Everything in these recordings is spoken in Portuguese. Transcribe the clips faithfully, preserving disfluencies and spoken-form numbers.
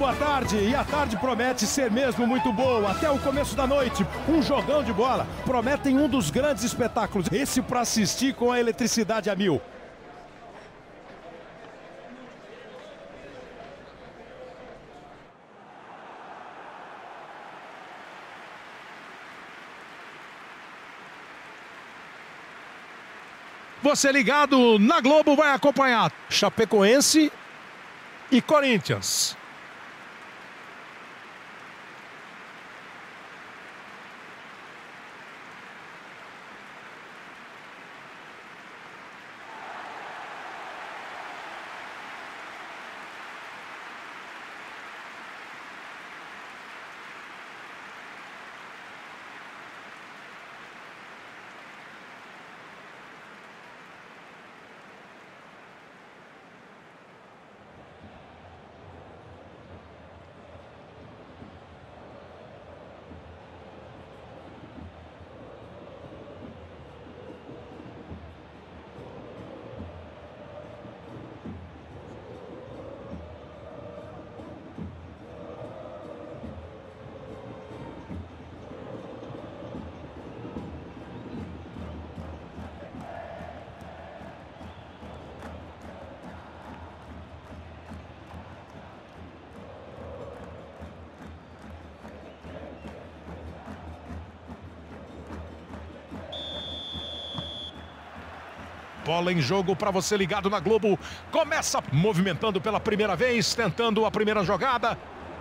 boa tarde. E a tarde promete ser mesmo muito boa. Até o começo da noite, um jogão de bola. Prometem um dos grandes espetáculos. Esse para assistir com a eletricidade a mil. Você ligado na Globo vai acompanhar Chapecoense e Corinthians. Bola em jogo para você ligado na Globo. Começa movimentando pela primeira vez, tentando a primeira jogada.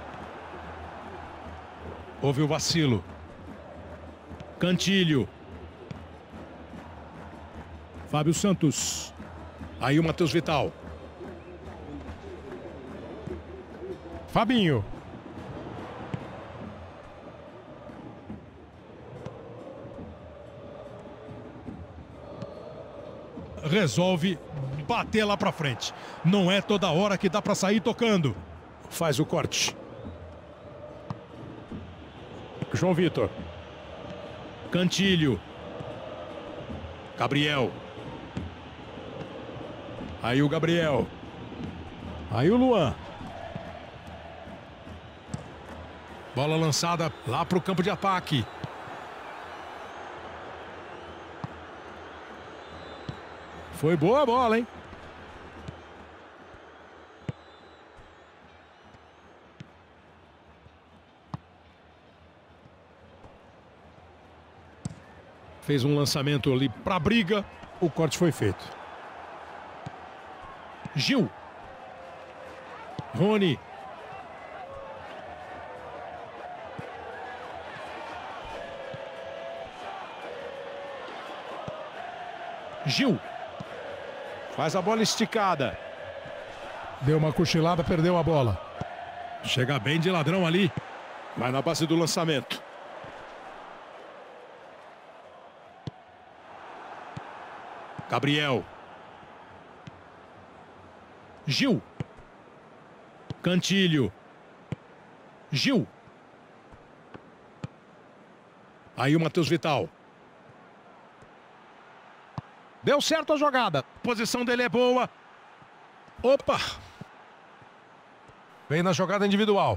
Houve o vacilo. Cantilho. Fábio Santos. Aí o Matheus Vital. Fabinho. Resolve bater lá pra frente. Não é toda hora que dá pra sair tocando. Faz o corte. João Vitor. Cantilho. Gabriel. Aí o Gabriel. Aí o Luan. Bola lançada lá pro campo de ataque. Foi boa a bola, hein? Fez um lançamento ali para a briga. O corte foi feito. Gil. Rony. Gil. Faz a bola esticada. Deu uma cochilada, perdeu a bola. Chega bem de ladrão ali. Vai na base do lançamento. Gabriel. Gil. Cantilho. Gil. Aí o Matheus Vital. Deu certo a jogada. A posição dele é boa. Opa! Vem na jogada individual.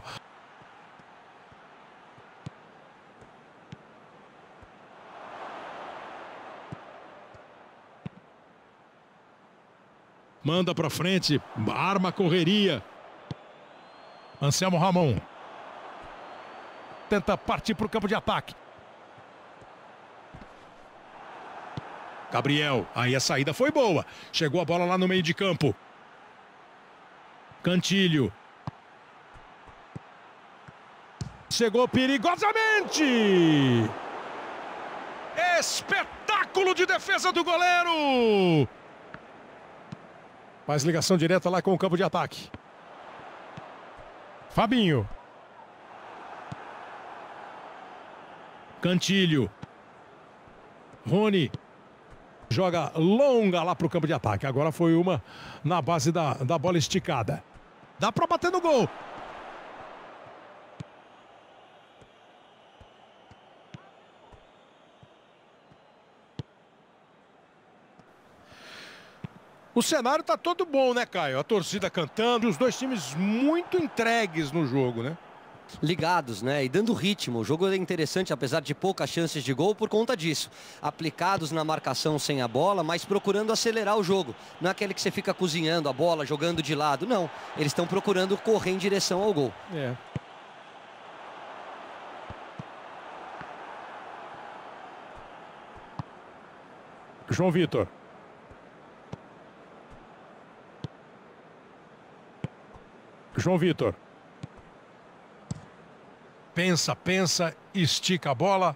Manda pra frente. Arma a correria. Anselmo Ramon. Tenta partir pro campo de ataque. Gabriel, aí a saída foi boa. Chegou a bola lá no meio de campo. Cantilho. Chegou perigosamente. Espetáculo de defesa do goleiro. Faz ligação direta lá com o campo de ataque. Fabinho. Cantilho. Rony. Joga longa lá para o campo de ataque. Agora foi uma na base da, da bola esticada. Dá para bater no gol. O cenário está todo bom, né, Caio? A torcida cantando, os dois times muito entregues no jogo, né? Ligados, né? E dando ritmo. O jogo é interessante, apesar de poucas chances de gol, por conta disso. Aplicados na marcação sem a bola, mas procurando acelerar o jogo. Não é aquele que você fica cozinhando a bola, jogando de lado. Não. Eles estão procurando correr em direção ao gol. É. João Vitor. João Vitor. Pensa, pensa, estica a bola.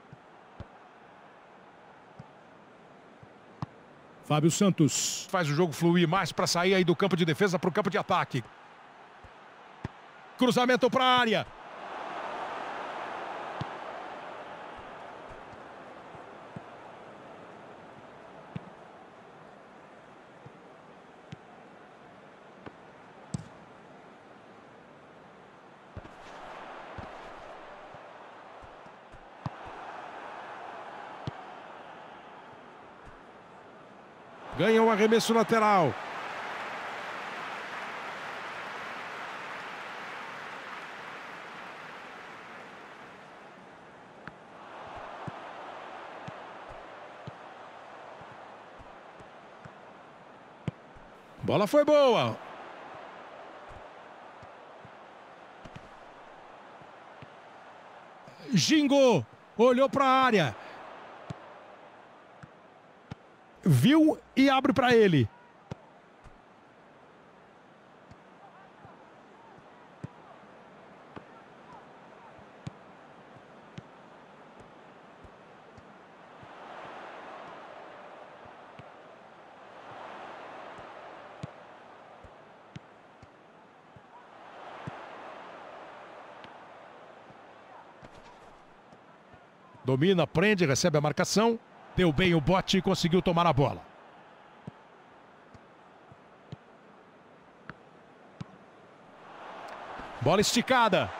Fábio Santos faz o jogo fluir mais para sair aí do campo de defesa para o campo de ataque. Cruzamento para a área. Ganha um arremesso lateral. Bola foi boa. Gingou. Olhou para a área. Viu e abre para ele. Domina, prende, recebe a marcação. Deu bem o bote e conseguiu tomar a bola. Bola esticada.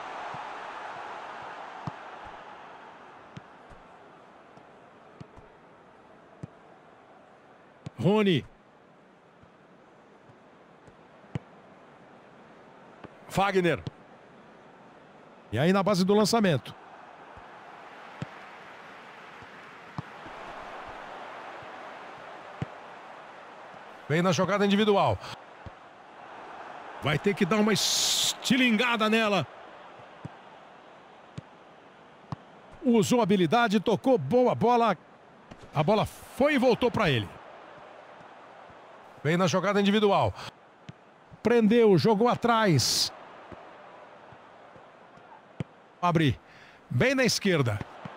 Rony. Fagner. E aí na base do lançamento. Vem na jogada individual. Vai ter que dar uma estilingada nela. Usou habilidade, tocou boa bola. A bola foi e voltou para ele. Vem na jogada individual. Prendeu, jogou atrás. Abre. Bem na esquerda.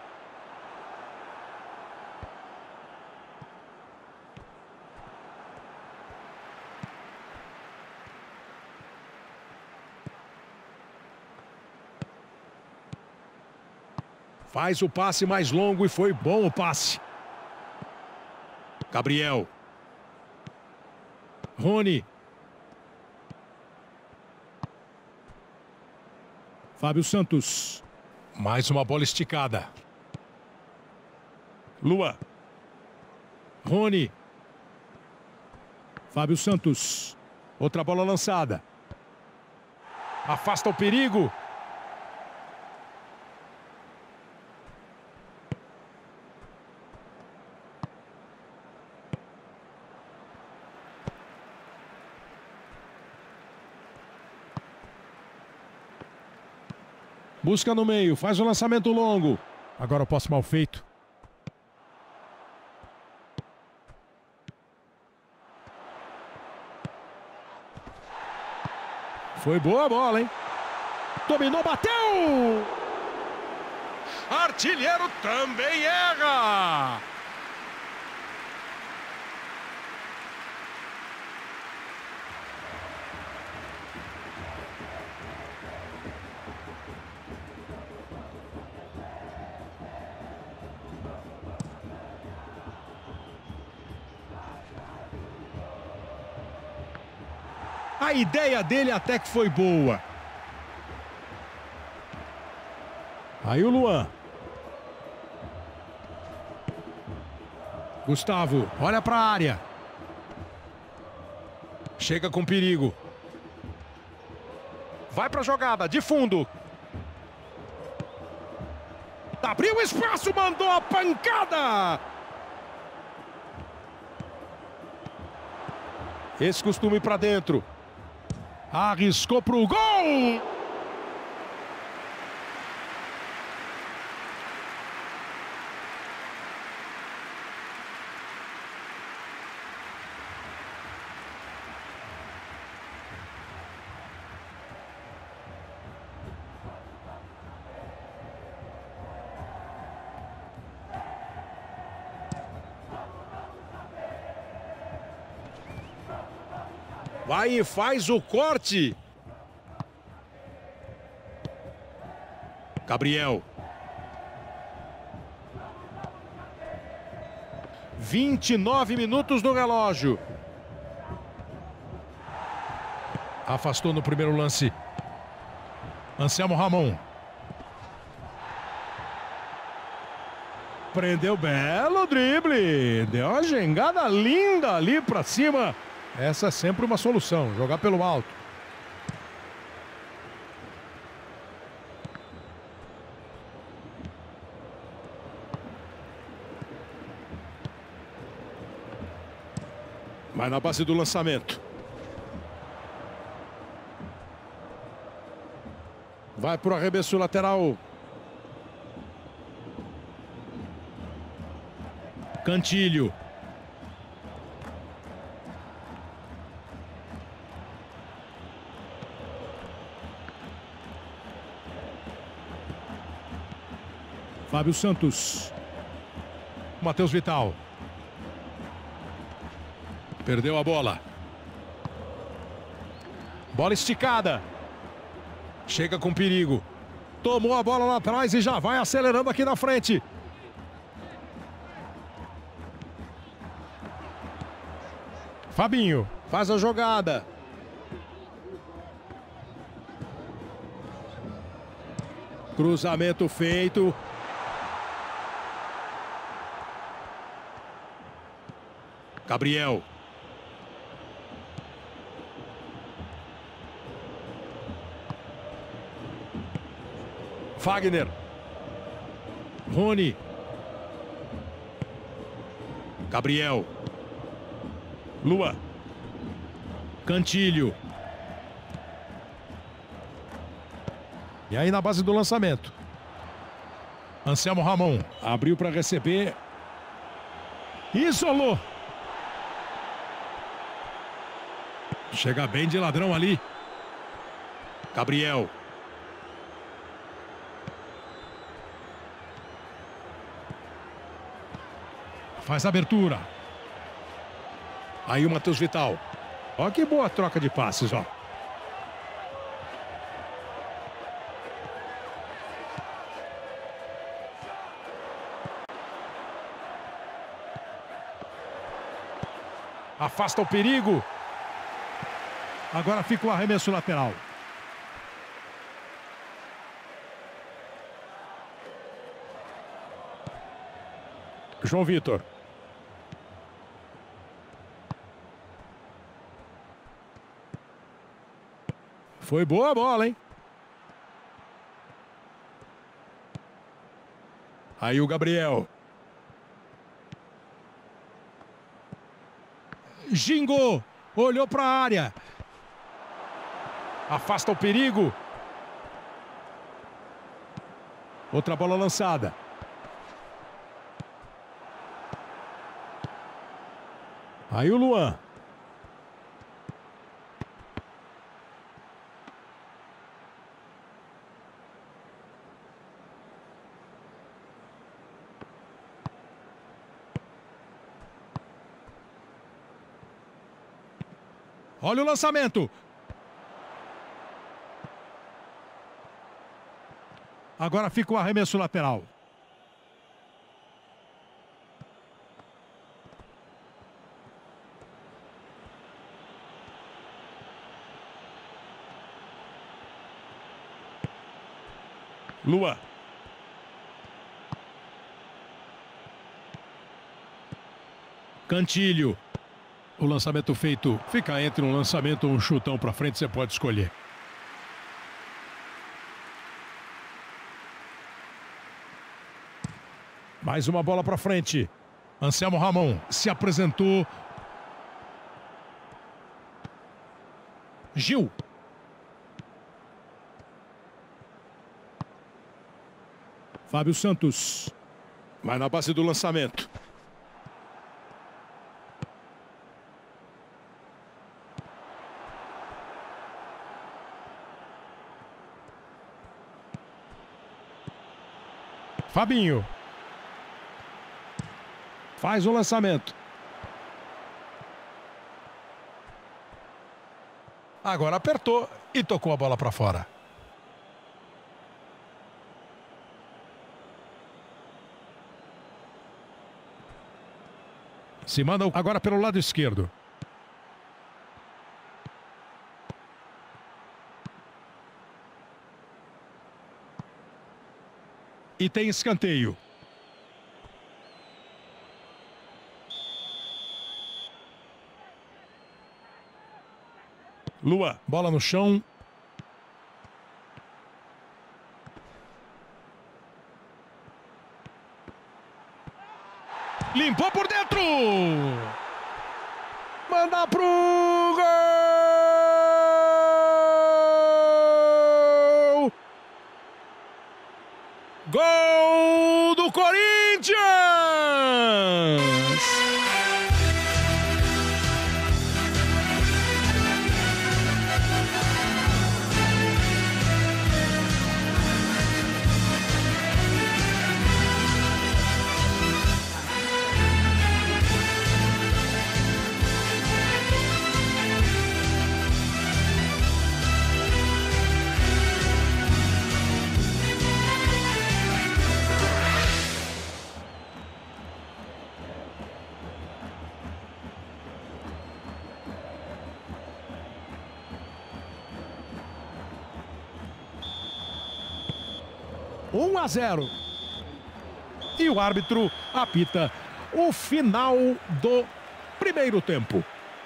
Faz o passe mais longo e foi bom o passe. Gabriel. Rony. Fábio Santos. Mais uma bola esticada. Lua. Rony. Fábio Santos. Outra bola lançada. Afasta o perigo. Busca no meio, faz o lançamento longo. Agora o passe mal feito. Foi boa a bola, hein? Dominou, bateu! Artilheiro também erra! A ideia dele até que foi boa. Aí o Luan. Gustavo, olha para a área. Chega com perigo. Vai para a jogada, de fundo. Abriu espaço, mandou a pancada. Esse costume para dentro. Arriscou para o gol. Vai e faz o corte. Gabriel. vinte e nove minutos no relógio. Afastou no primeiro lance. Anselmo Ramon. Prendeu, belo drible. Deu uma jangada linda ali pra cima. Essa é sempre uma solução, jogar pelo alto. Vai na base do lançamento. Vai pro arremesso lateral. Cantilho. Fábio Santos. Matheus Vital. Perdeu a bola. Bola esticada. Chega com perigo. Tomou a bola lá atrás e já vai acelerando aqui na frente. Fabinho faz a jogada. Cruzamento feito. Gabriel. Fagner. Rony. Gabriel. Lua. Cantilho. E aí na base do lançamento. Anselmo Ramon. Abriu para receber. Isolou. Chega bem de ladrão ali. Gabriel. Faz a abertura. Aí o Matheus Vital. Ó que boa troca de passes, ó. Afasta o perigo. Agora fica o arremesso lateral. João Vitor. Foi boa a bola, hein? Aí o Gabriel. Gingou. Olhou para a área. Afasta o perigo. Outra bola lançada. Aí o Luan. Olha o lançamento. Agora fica o arremesso lateral. Lua. Cantilho. O lançamento feito fica entre um lançamento ou um chutão para frente, você pode escolher. Mais uma bola para frente. Anselmo Ramon se apresentou. Gil. Fábio Santos. Vai na base do lançamento. Fabinho. Faz o lançamento. Agora apertou e tocou a bola para fora. Se manda agora pelo lado esquerdo. E tem escanteio. Lua, bola no chão. Limpou por dentro. Manda pro gol. Gol do Corinthians. um a zero. E o árbitro apita o final do primeiro tempo.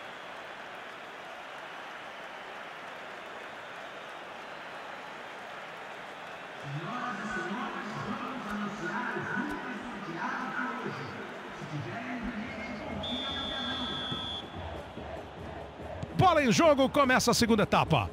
Bola em jogo, começa a segunda etapa.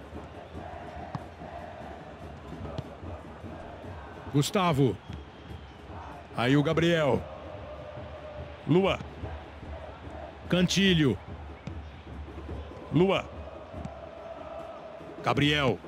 Gustavo. Aí o Gabriel. Lua. Cantilho. Lua. Gabriel.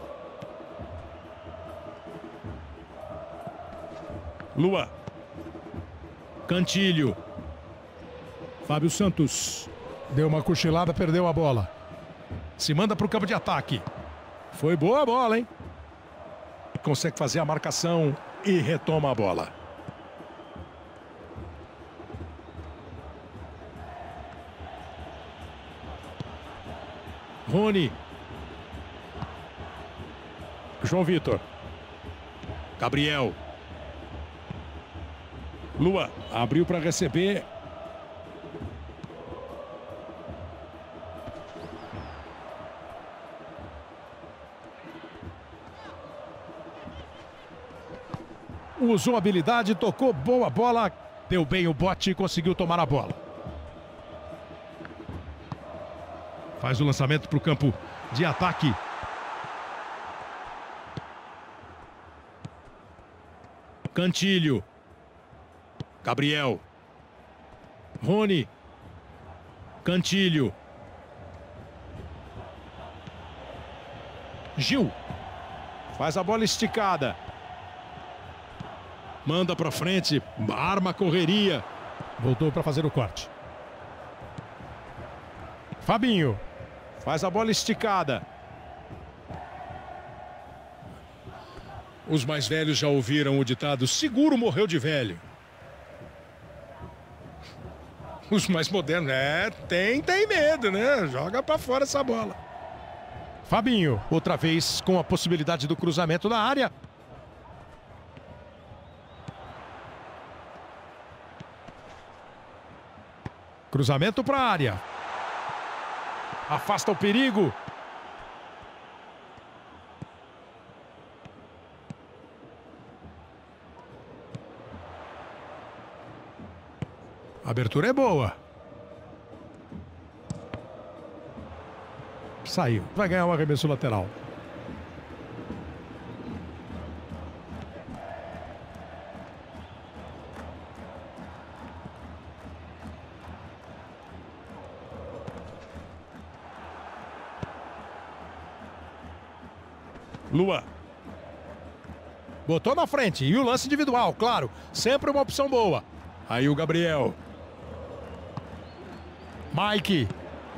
Lua. Cantilho. Fábio Santos. Deu uma cochilada, perdeu a bola. Se manda para o campo de ataque. Foi boa a bola, hein? Consegue fazer a marcação e retoma a bola. Rony. João Vitor. Gabriel. Lua. Abriu para receber. Usou habilidade, tocou boa bola, deu bem o bote e conseguiu tomar a bola. Faz o lançamento para o campo de ataque. Cantilho. Gabriel. Rony. Cantilho. Gil. Faz a bola esticada. Manda para frente, arma a correria. Voltou para fazer o corte. Fabinho. Faz a bola esticada. Os mais velhos já ouviram o ditado: seguro morreu de velho. Os mais modernos, é, tem, tem medo, né? Joga para fora essa bola. Fabinho, outra vez com a possibilidade do cruzamento na área. Cruzamento para a área. Afasta o perigo. A abertura é boa. Saiu. Vai ganhar um arremesso lateral. Luan. Botou na frente. E o lance individual, claro. Sempre uma opção boa. Aí o Gabriel. Mike.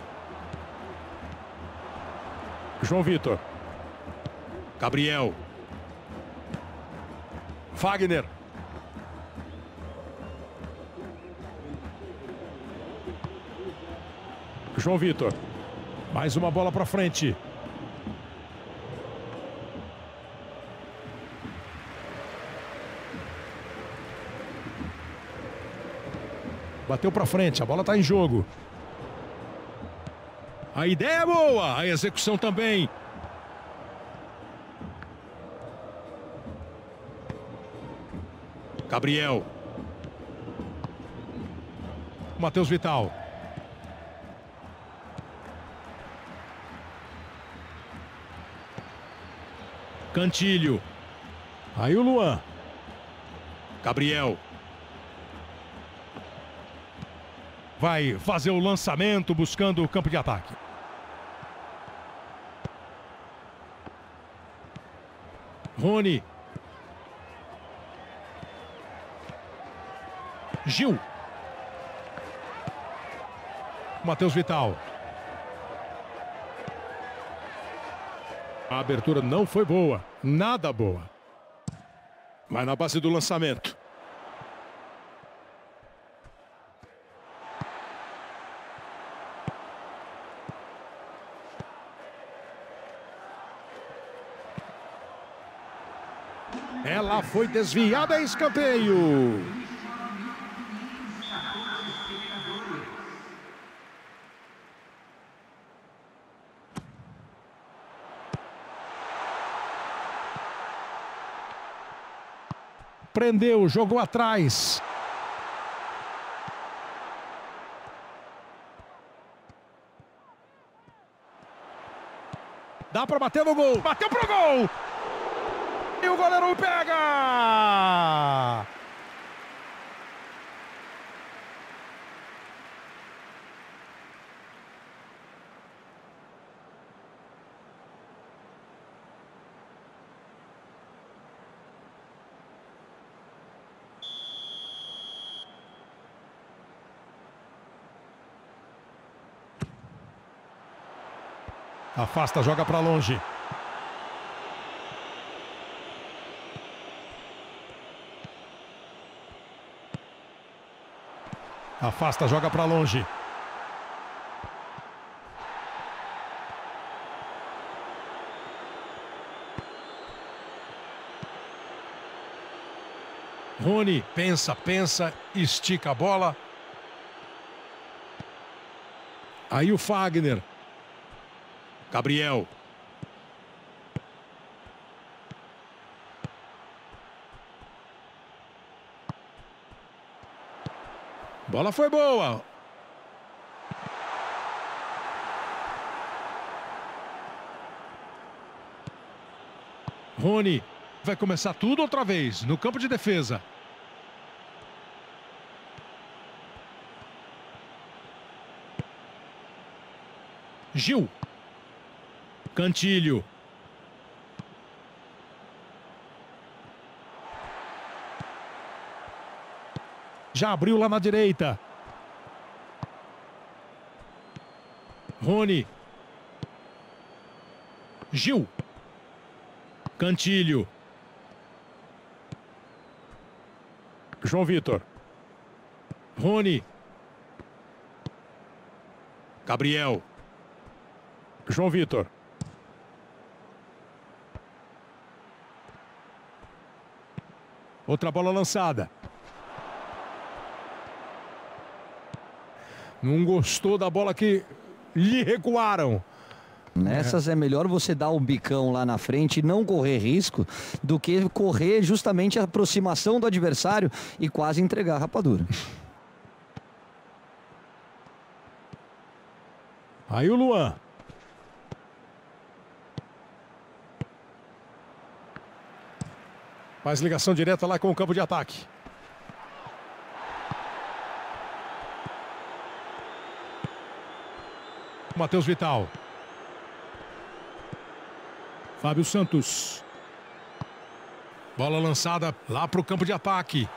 João Vitor. Gabriel. Fagner. João Vitor. Mais uma bola para frente. Bateu para frente, a bola está em jogo. A ideia é boa, a execução também. Gabriel. Matheus Vital. Cantilho. Aí o Luan. Gabriel. Vai fazer o lançamento buscando o campo de ataque. Rony. Gil. Matheus Vital. A abertura não foi boa. Nada boa. Vai na base do lançamento. Ela foi desviada, escanteio. Prendeu, jogou atrás. Dá para bater no gol. Bateu pro gol. E o goleiro pega! Afasta, joga para longe. Afasta, joga para longe. Rony pensa, pensa, estica a bola. Aí o Fagner. Gabriel. Bola foi boa. Rony vai começar tudo outra vez no campo de defesa. Gil. Cantilho. Já abriu lá na direita. Rony. Gil. Cantilho. João Vitor. Rony. Gabriel. João Vitor. Outra bola lançada. Não gostou da bola que lhe recuaram. Nessas é. é melhor você dar um bicão lá na frente e não correr risco do que correr justamente a aproximação do adversário e quase entregar a rapadura. Aí o Luan. Faz ligação direta lá com o campo de ataque. Matheus Vital. Fábio Santos. Bola lançada lá para o campo de ataque.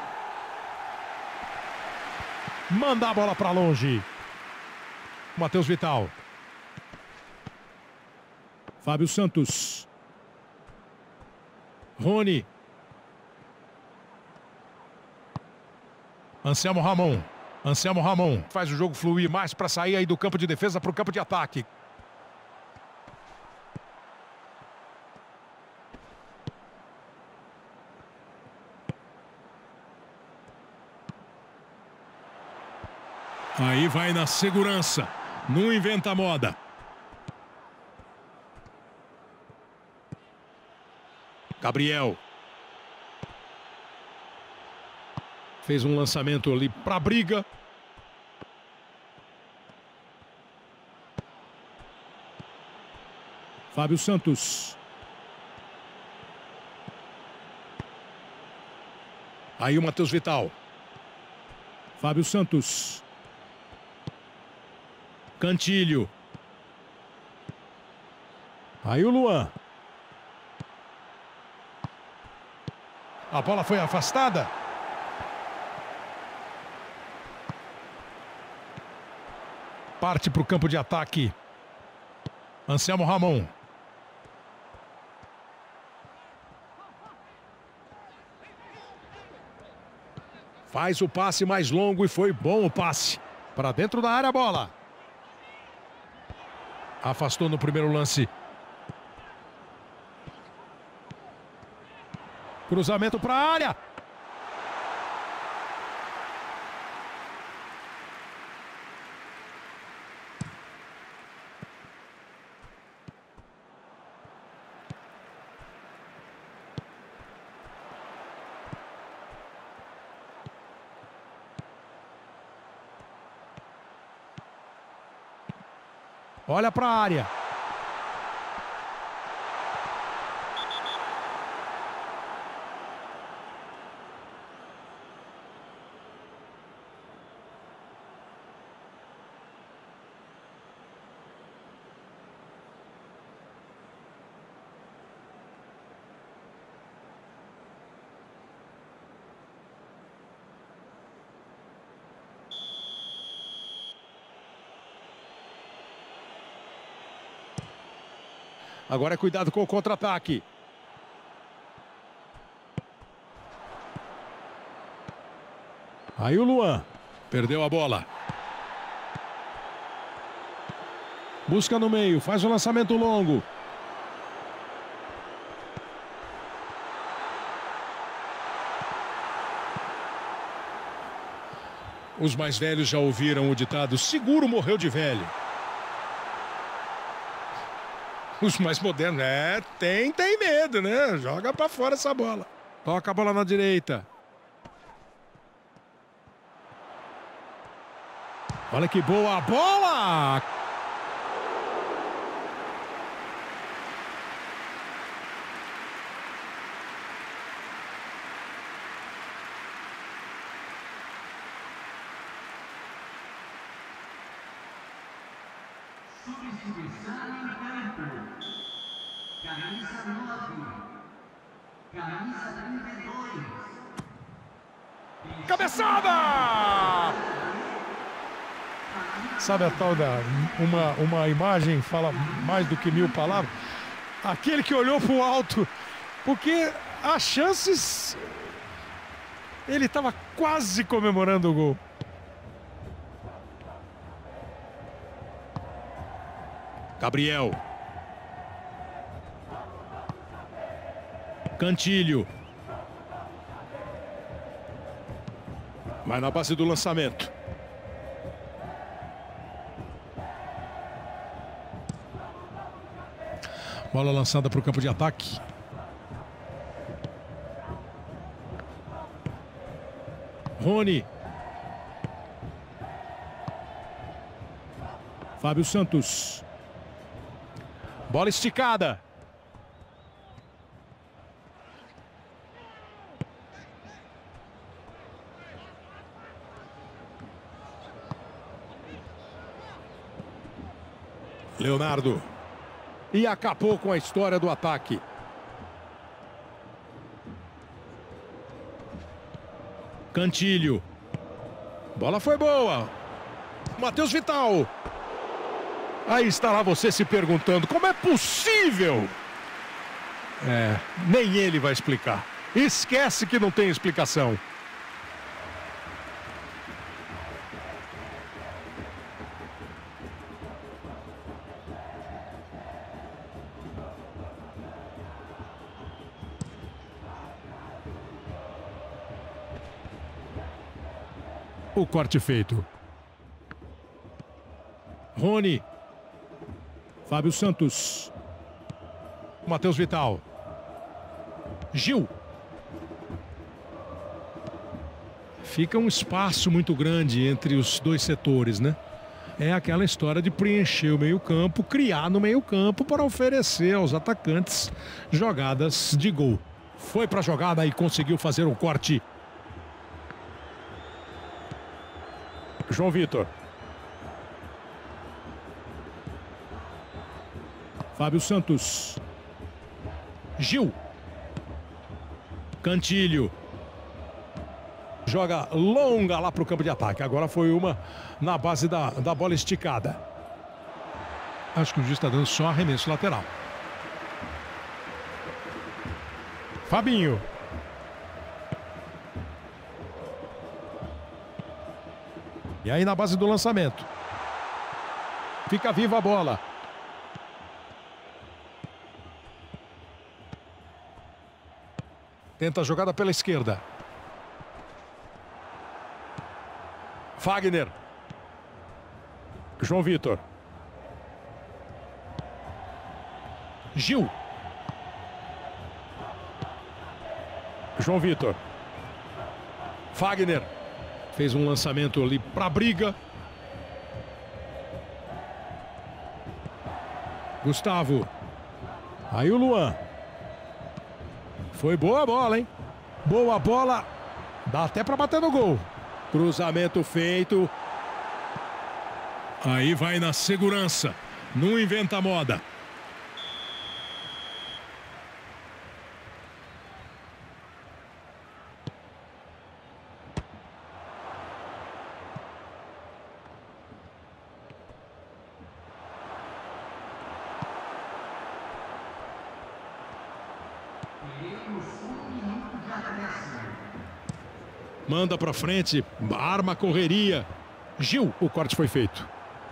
Manda a bola para longe. Matheus Vital. Fábio Santos. Rony. Anselmo Ramon. Anselmo Ramon faz o jogo fluir mais para sair aí do campo de defesa para o campo de ataque. Aí vai na segurança. Não inventa moda. Gabriel. Fez um lançamento ali para a briga. Fábio Santos. Aí o Matheus Vital. Fábio Santos. Cantilho. Aí o Luan. A bola foi afastada. Parte para o campo de ataque. Anselmo Ramon. Faz o passe mais longo e foi bom o passe. Para dentro da área a bola. Afastou no primeiro lance. Cruzamento para a área. Olha para a área. Agora é cuidado com o contra-ataque. Aí o Luan. Perdeu a bola. Busca no meio. Faz o lançamento longo. Os mais velhos já ouviram o ditado: seguro morreu de velho. Os mais modernos, é, tem, tem medo, né? Joga pra fora essa bola. Toca a bola na direita. Olha que boa a bola! Substituição em campo. Camisa nove. Camisa trinta e dois. Cabeçada! Sabe a tal da... Uma, uma imagem fala mais do que mil palavras? Aquele que olhou pro alto. Porque as chances... Ele estava quase comemorando o gol. Gabriel. Cantilho. Vai na base do lançamento. Bola lançada para o campo de ataque. Rony. Fábio Santos. Bola esticada. Leonardo. E acabou com a história do ataque. Cantilho. Bola foi boa. Matheus Vital. Aí está lá você se perguntando, como é possível? É, nem ele vai explicar. Esquece que não tem explicação. O corte feito. Rony. Fábio Santos. Matheus Vital. Gil. Fica um espaço muito grande entre os dois setores, né? É aquela história de preencher o meio-campo, criar no meio-campo para oferecer aos atacantes jogadas de gol. Foi para a jogada e conseguiu fazer um corte. João Vitor. Fábio Santos. Gil. Cantilho. Joga longa lá para o campo de ataque. Agora foi uma na base da, da bola esticada. Acho que o juiz está dando só arremesso lateral. Fabinho. E aí na base do lançamento. Fica viva a bola. Tenta a jogada pela esquerda. Fagner. João Vitor. Gil. João Vitor. Fagner. Fez um lançamento ali para a briga. Gustavo. Aí o Luan. Foi boa a bola, hein? Boa bola. Dá até para bater no gol. Cruzamento feito. Aí vai na segurança. Não inventa moda. Manda pra frente, arma a correria. Gil, o corte foi feito.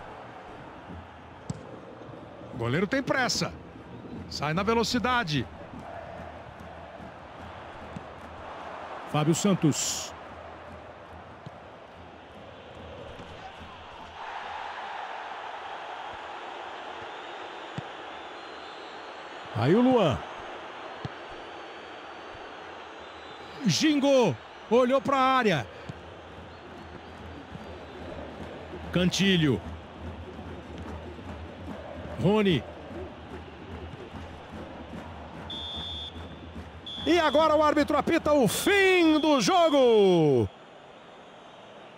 O goleiro tem pressa. Sai na velocidade. Fábio Santos. Aí o Luan. Gingou. Olhou para a área. Cantilho. Rony. E agora o árbitro apita o fim do jogo.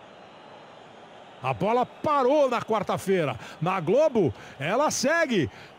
A bola parou na quarta-feira. Na Globo, ela segue